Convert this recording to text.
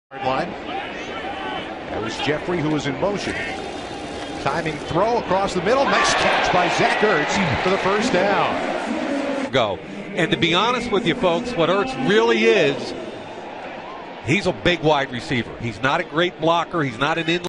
Line. That was Jeffrey who was in motion. Timing throw across the middle. Nice catch by Zach Ertz for the first down. Go. And to be honest with you folks, what Ertz really is, he's a big wide receiver. He's not a great blocker. He's not an in